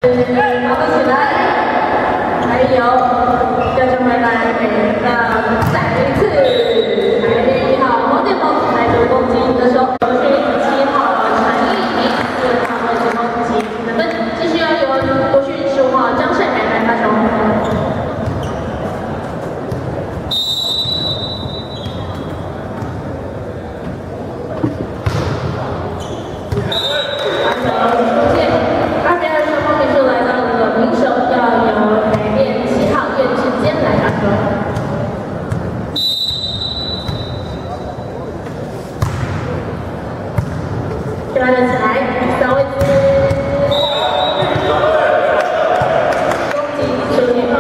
好的起来，还有调整回来，再一次，排列1号黄建鹏来自攻击的手，国训7号陈一鸣4号位置攻击得分，继续要由国训15号张胜凯来发球。 拉了起来，3位置，攻击9点。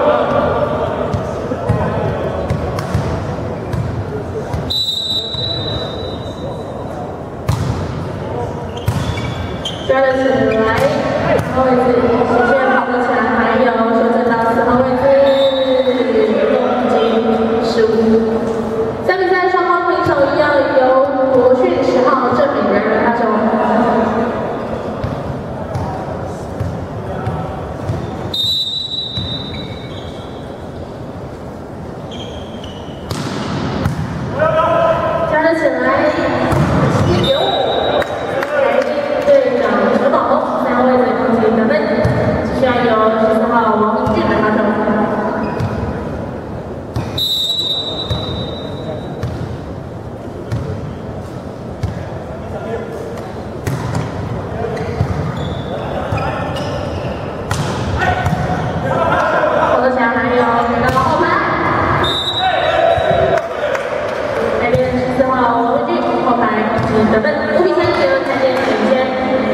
抓了起来，2号位置，直线跑了起来，还有修正到4号位置，攻击15。3比3，双方平手，一样由国训10号郑敏仁来发球。 加了起来，7-9，海鹰队长陈宝宏3位置攻击得分，继续要由14号王明俊来发球。 得分5比3，由台电领先。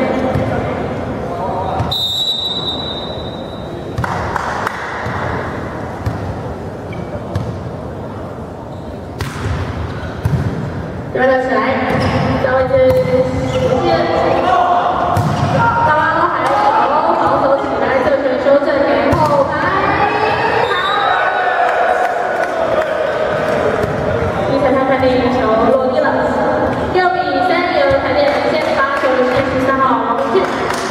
抓了起来，3位置领先。大妈都还有防守起来，这球修正给后排。一裁判判定球落地了，6比3。 台电领先发球是13号王明俊。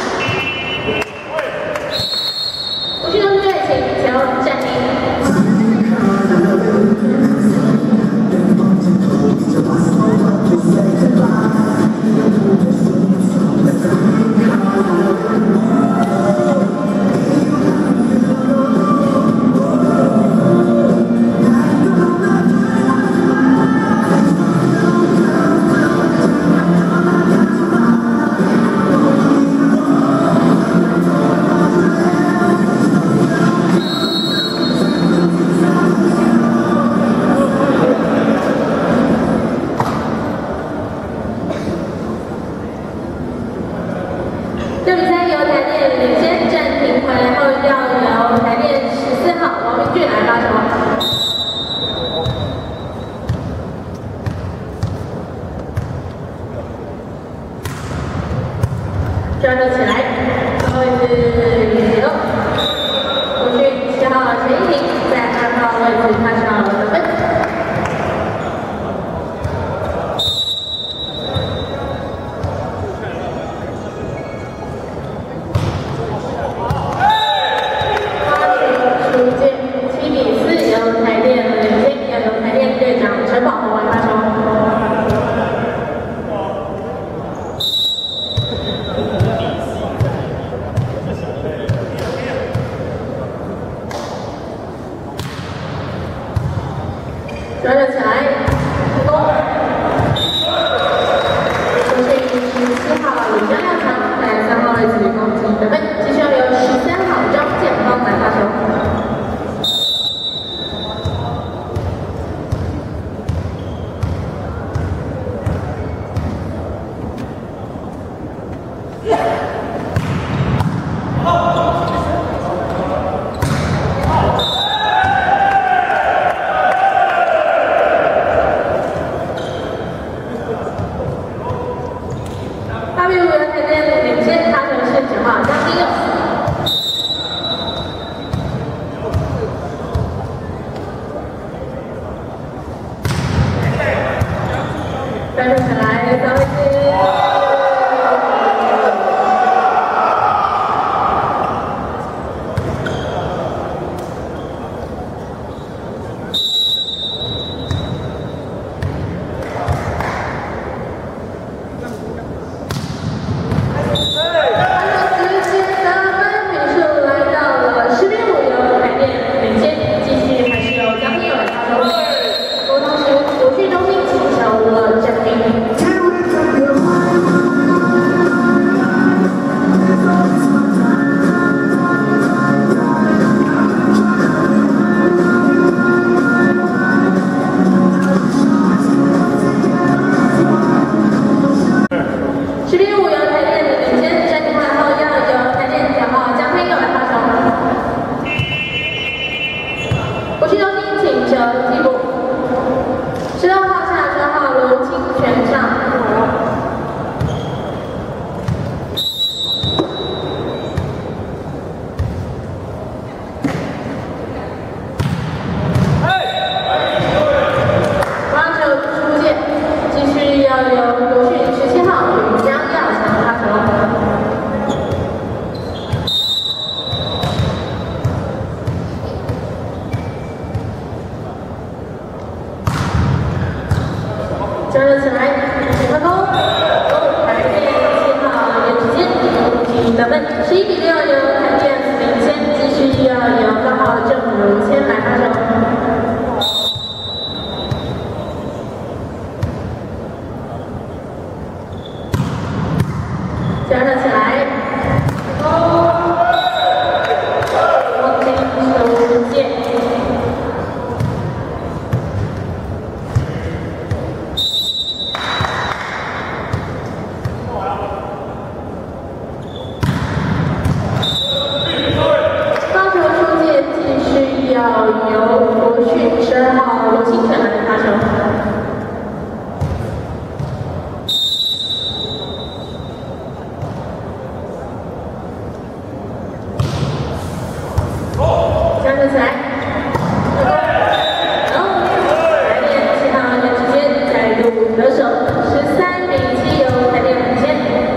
国训中队请调暂停。6比3，由台电领先，暂停回来后要由台电14号王明俊来发球。抓了起来，2位置有国训7号陈一鸣在2号位置发球得分。 3 由台电领先，继续要由2号郑如谦来发球。加热起来，黄金球线。要由国训12号刘清泉来发球。加热起来。然后台电7号任志坚再入得手，13比7由台电领先。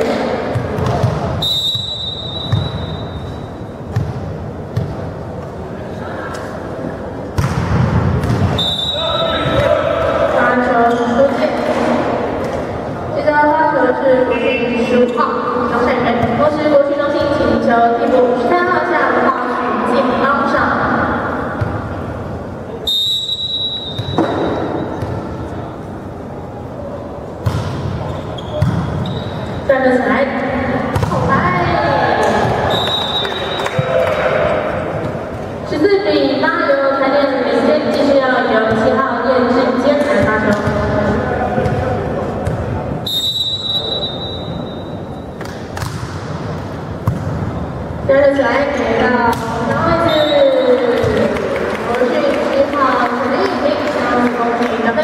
是国训15号姚善仁，同时国训中心请求替补13号下华许进帮上。站着起来，后排14比8由台电领先，继续要由7号叶志坚来发球。加热起来，给到3位是国训7号陈丽萍，30公平得分。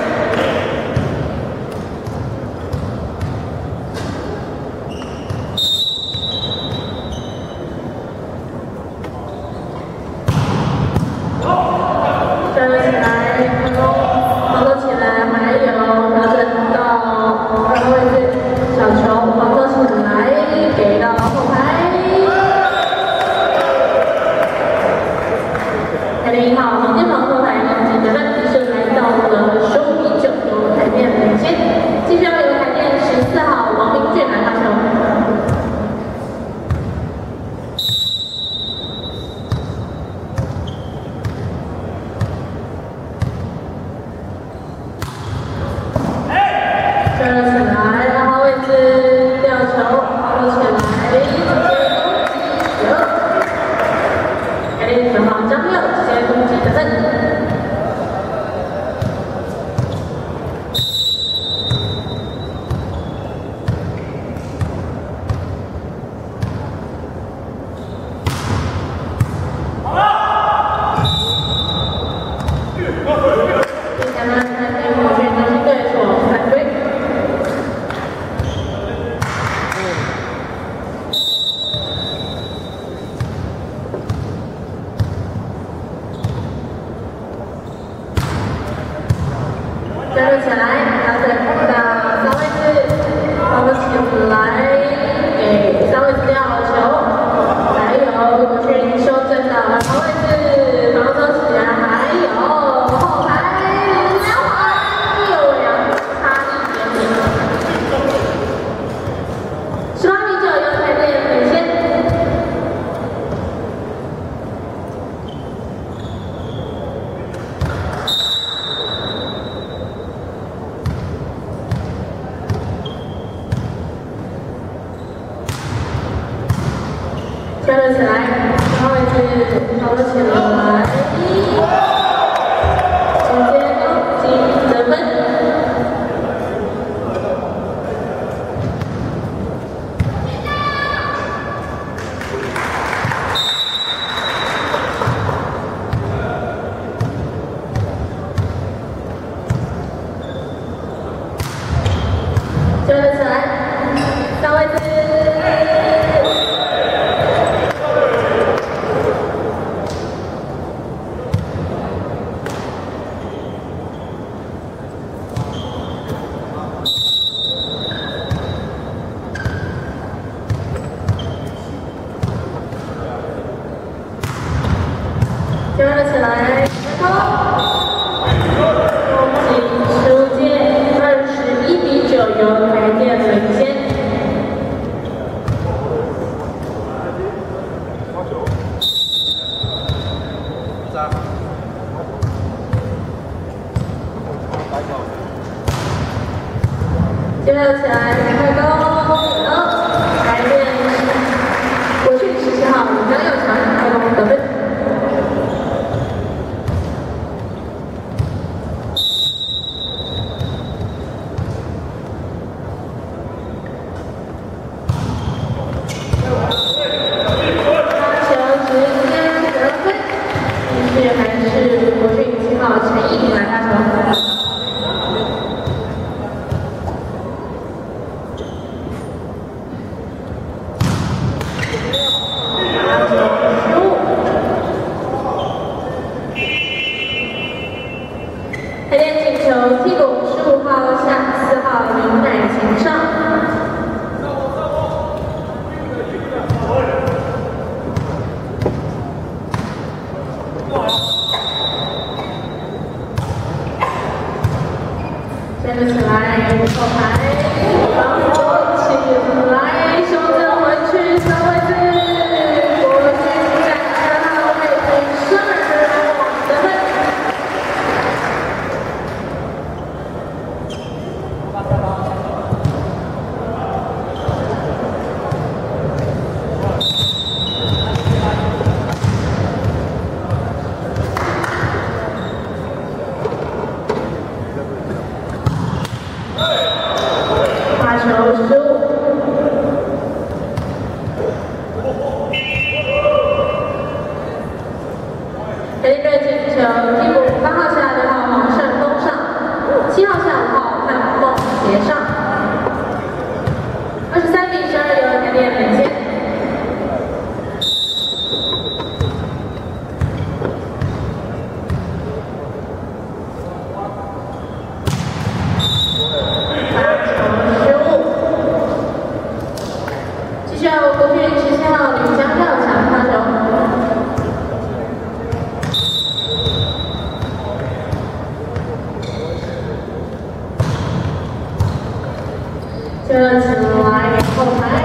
加热起来，成功，防守起来，还有调整到2位是小球，防守起来，给到后排。1号黄建鹏后排2级得分，提升来到了15比9，由台电领先。继续要由台电14号王明俊来发球。加热起来，2号位置吊球，防守起来，直接攻击台电9号张佑。攻击得分，好了。接下来台电国训中心队所反对。加入起来，调整到3位置，防守起来，给3位置吊球，还有国训修正的2位置，防守起来，还有后排2排，又2差1点，18比9由台电领先。加热起来，2位置防守起来，直接攻击得分。加热起来，3位置。加热起来，攻击出界21比9由台电领先。 热起来，快攻！来练国训17号李江佑强快攻得分。台电请求替补15号下4号林乃晴上。站起来，后排，然后起来，胸针回去3位置。国训站2号位置12得分。发球失误。台电队请求替补8号下6号王胜峰上，7号下5号范梦协上。23比12由台电领先。继续由国训17号李江佑强发球。接着起来后排。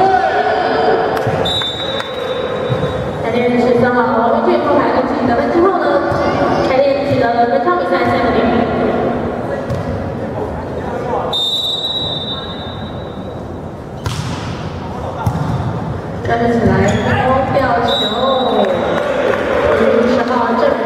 台电13号王明俊后排攻击得分之后呢，台电取得本场比赛3个点。站起来，高吊球，10号正